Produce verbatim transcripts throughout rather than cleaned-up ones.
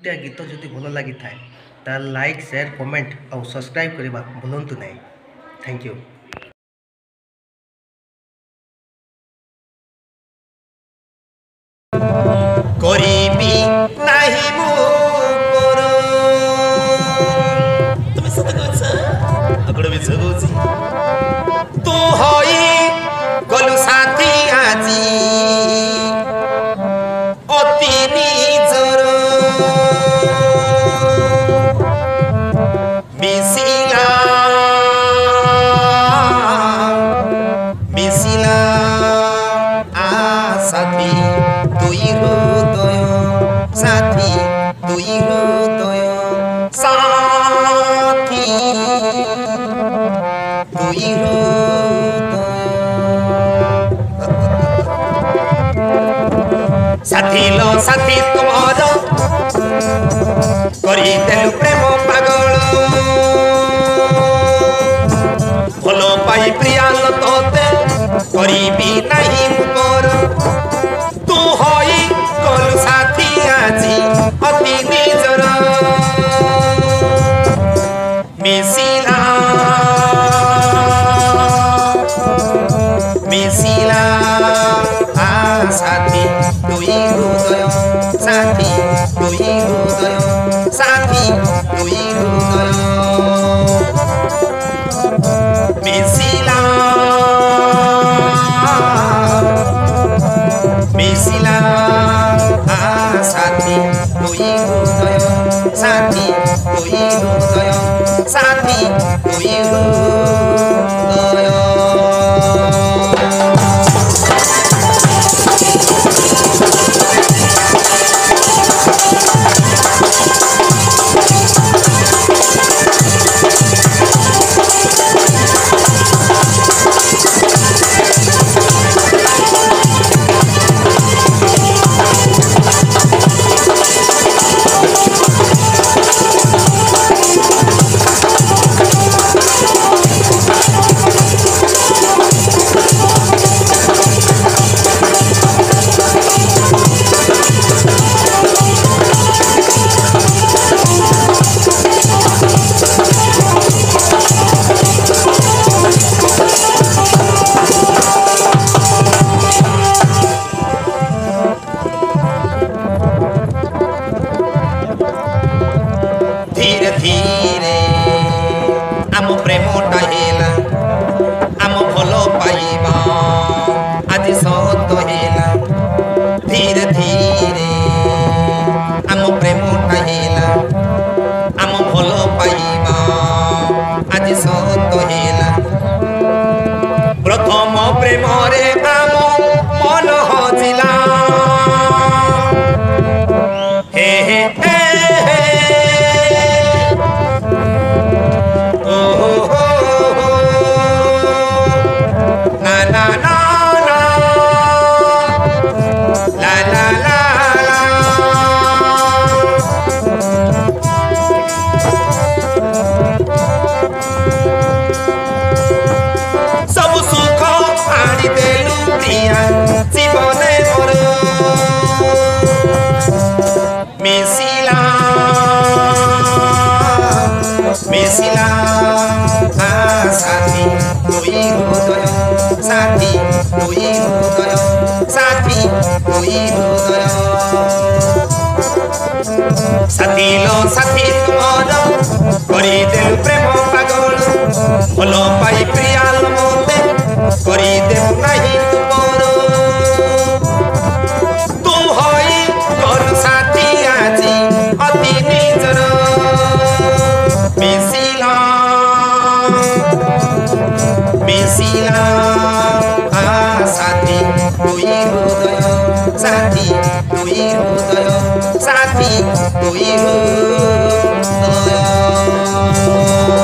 टा गीत जदि भल लगी था लाइक शेयर कमेंट और सब्सक्राइब करने भूलु नहीं। Thank you. करीबी नाही मु पर तुम सत कहछ अकड़ भी जगौची तू होई गलु साथी आजी अति निजर मिसिला मिसिला आ साथी तुई हृदय साथी तुई हृदय साथी तुई हृदय साथी लो साथी तुमर करी देलु प्रेम पागल भलो पाई प्रियाल तोते करीबी नहीं मुकर तू होई गलु साथी आजी अति निजर मिसिला मिसिला आ साथी तुई हृदय साथी तुई हृदय साथी तुई हृदय मिसिला मिसिला आ साथी तुई हृदय साथी तुई हृदय साथी तुई हृदय धीरे धीरे आम प्रेमटा हेला आम भल पाइबा आज सत हेला धीरे धीरे आम प्रेमटा हेला आम भल पाइबा आज सत हेला प्रथम प्रेम रे आम मन हजिला हे हे हे सब सुख आनी देलु प्रिया जीवने मोर मिसिला मिसिला आ साथी तुई हृदय साथी तुई हृदय साथी तुई हृदय साथी लो साथी तुमर करी देलु प्रेम पागल भल पाई प्रियाल मोते करी देबु नाही तुमर तू होई गलु साथी आजी अति निजर मिसिला मिसिला आ साथी तुई हृदय साथी तुई हृदय साथी तुई हृदय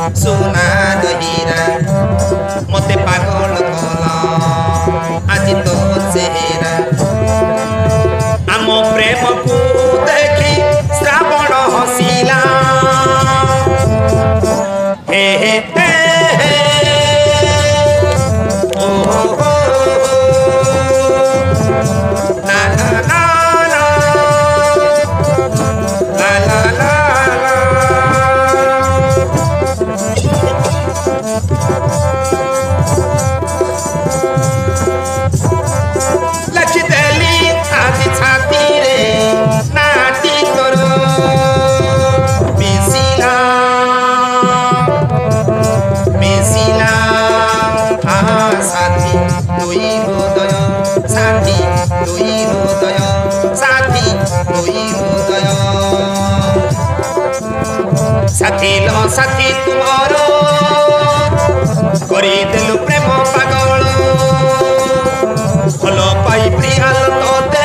सुना दहीरा मते पागल कला आज तो चेहरा आम प्रेम को देखी श्रावण हसिला हे हे हे हे ओ हो हो ना ना ना ना ला ला ला लखी देली आज छाती रे नाटी करो मिसिला मिसिला आ साथी दुई हृदय साथी दुई हृदय साथी दुई हृदय साथी लो साथी तुमर करी देलु प्रेम पागल भल पाई प्रियाल तोते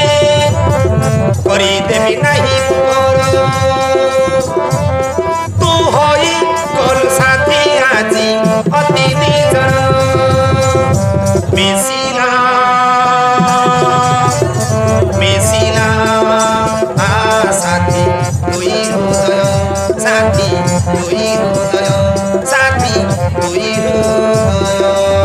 करी देबी नहीं मोर तू होई गलु साथी आजी अति निजर मिसिला मिसिला आ साथी दुई हृदय साथी दुई हृदय साथी दुई हृदय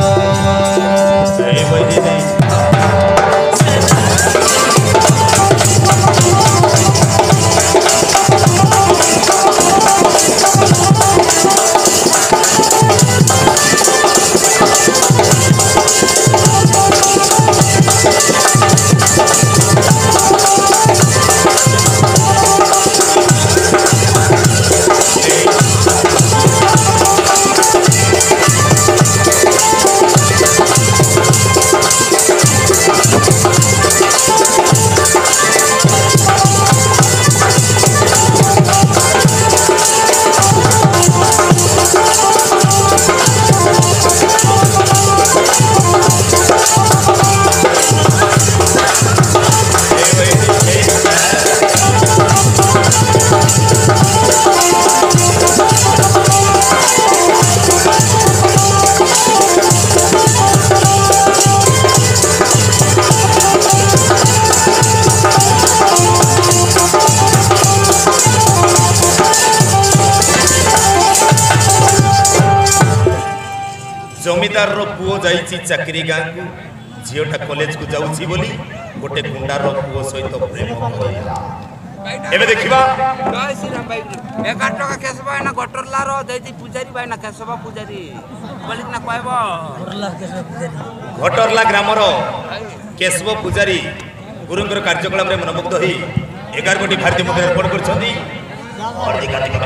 जमीदार रो पुओ जाइछि चाकरी गाँ को झीटा कॉलेज को जाउछि बोली गोटे गुंडार रो पुओ सहित प्रेम करला एबे देखिबा जय श्री राम भाई एगार टका केसबा ना गटरला रो देति पुजारी भाई ना केसबा पुजारी बोली ना कहबो गटरला केसबा पुजारी गटरला ग्राम रो केसबा पुजारी गुरुंकर कार्यक्रम रे मनमुग्ध होई एगार कोटी भारतीय मुद्रा अर्पण करछथि और दिका दिका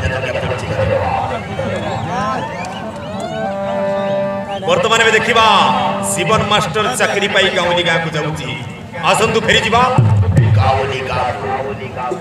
वर्तमान में देखिबा जीवन मास्टर चाकरी पाई गाँवली गाँ को जाउछि आसंतु फेरी जिबा गाँवली गाँ गाँवली गाँ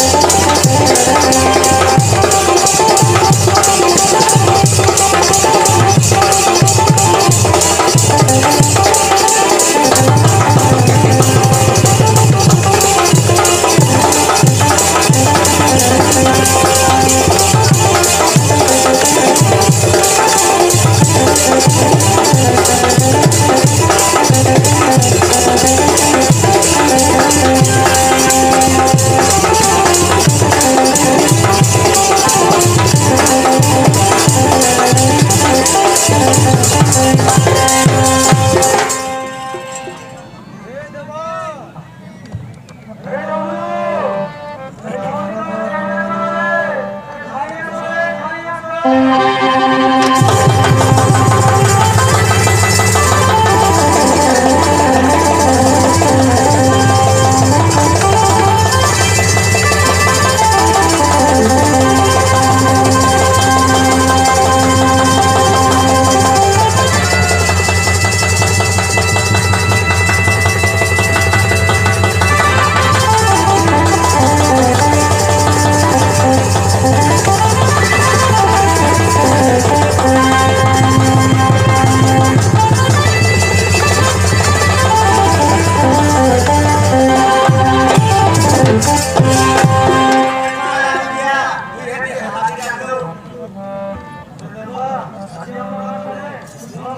We'll be right back.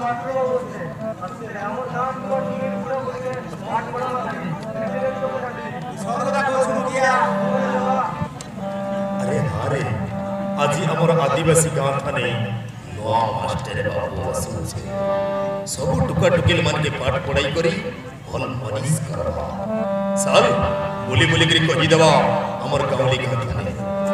अरे हाँ रे आज आमर आदिवासी गाँव थाने नवा मास्टर बाबू आसुचे सब टुका टुकेल मान के पाठ पढ़ाई करी भल मनीष करबा साल बोली बोली करी कहि देबा हमर गाँवली गाँव थाने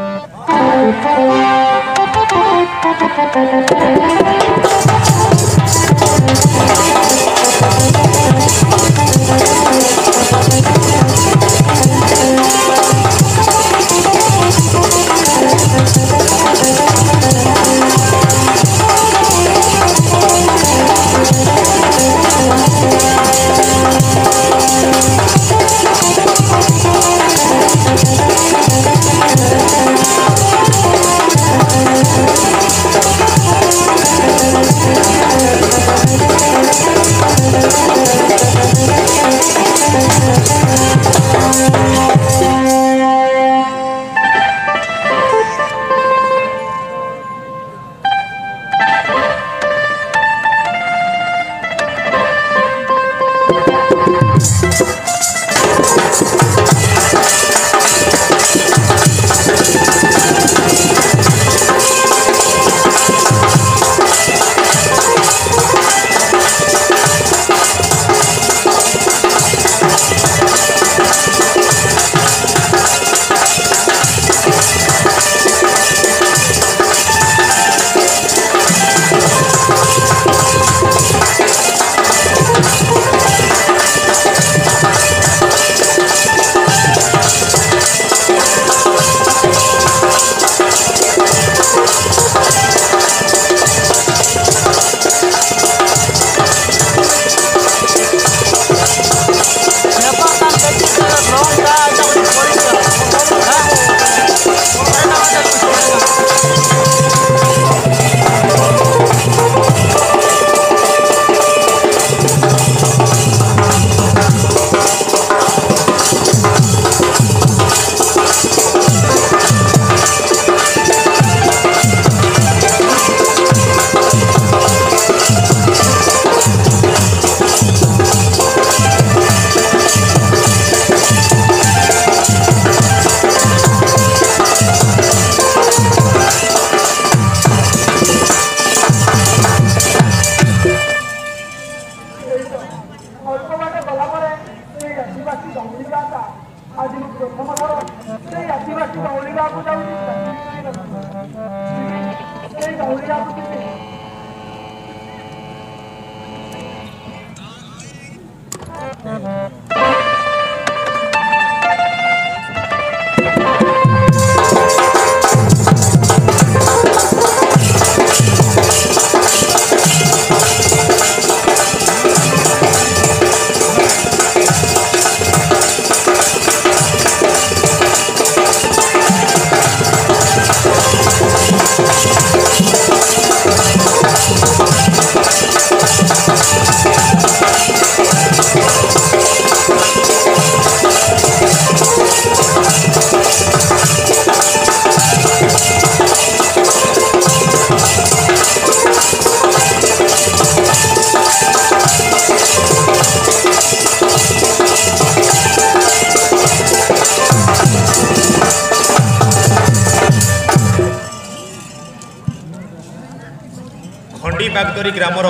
बागदरी ग्रामर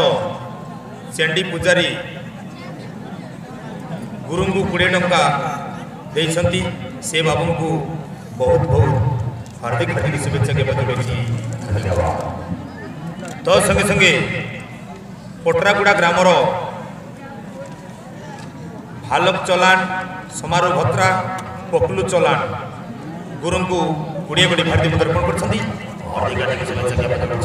चेंडी पूजारी गुरु को कोड़े टंका देइछंती से बाबू को बहुत बहुत हार्दिक हार्दिक शुभेच्छा के धन्यवाद। तो संगे संगे पटरागुड़ा ग्रामर भालक चलान समारोह भत्रा पकलू चलान गुरु को कोड़े कोड़ी भारतीय तर्पण कर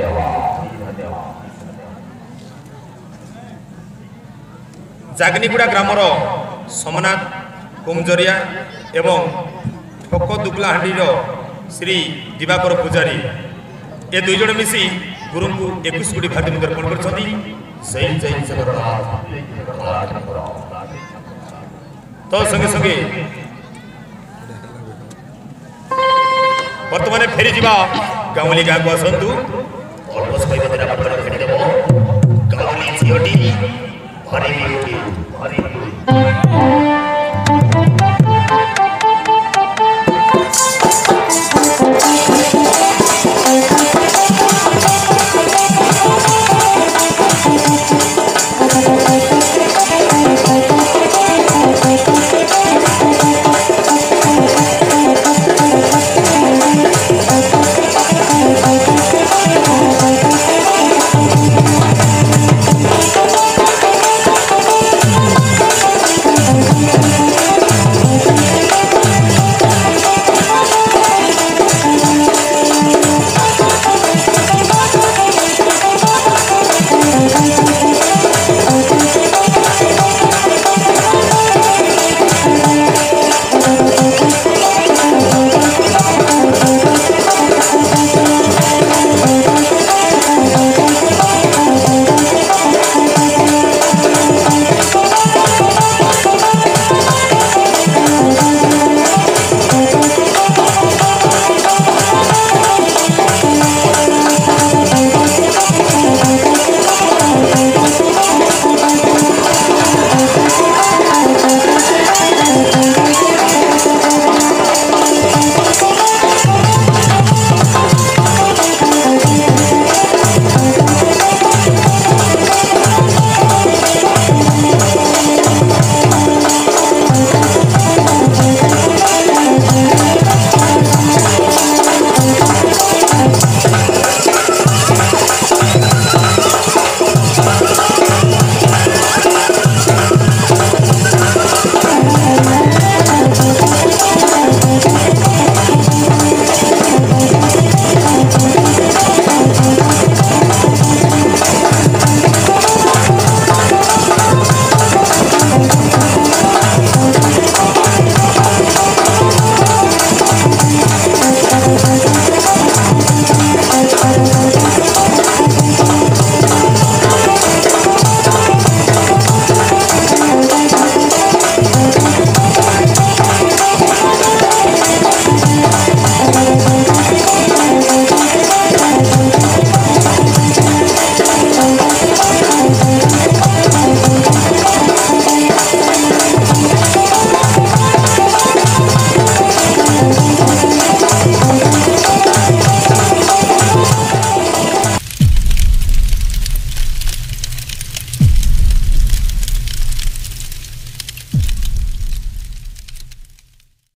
जागनीगुड़ा ग्रामर सोमनाथ कुमजरिया एवं ठोक दुबलाहांडीर श्री दिवाकर पूजारी ए दुई जन मिसी गुरु को इक्कीस कोटी भारतीय तर्पण कर तो संगे संगे बर्तमान फेरी जा गाँवली गाँव को आसतु अल्प समय